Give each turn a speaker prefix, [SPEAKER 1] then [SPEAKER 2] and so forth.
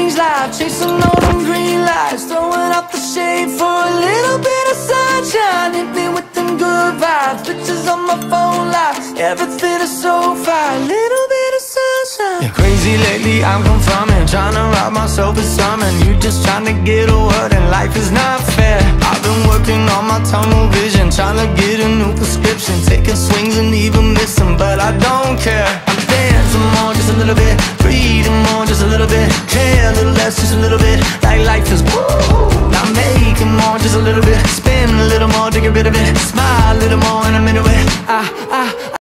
[SPEAKER 1] strange life, chasing all them green lights, throwing up the shade for a little bit of sunshine. Hit me with them good vibes, pictures on my phone live, everything is so fine, little bit of sunshine. You're crazy lately, I'm confirming, trying to rob myself of something. You just trying to get a word and life is not fair. I've been working on my tunnel vision, trying to get a new prescription, taking swings and even missing, but I don't care. I'm dancing more, just a little bit, breathing more, just a little bit, care a little less, just a little bit, like life is woo. Not making more, just a little bit, spin a little more to get rid of it, smile a little more and I'm into it.